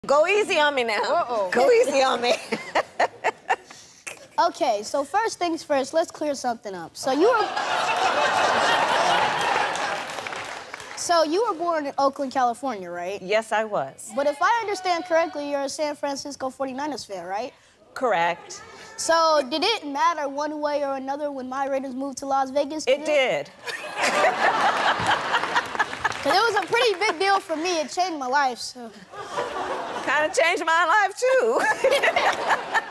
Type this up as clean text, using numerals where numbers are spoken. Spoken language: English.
Go easy on me now. Uh-oh. Go easy on me. Okay, so first things first, let's clear something up. So you were born in Oakland, California, right? Yes, I was. But if I understand correctly, you're a San Francisco 49ers fan, right? Correct. So did it matter one way or another when my Raiders moved to Las Vegas? It did. Because it was a pretty big deal for me. It changed my life, so. Kind of changed my life, too.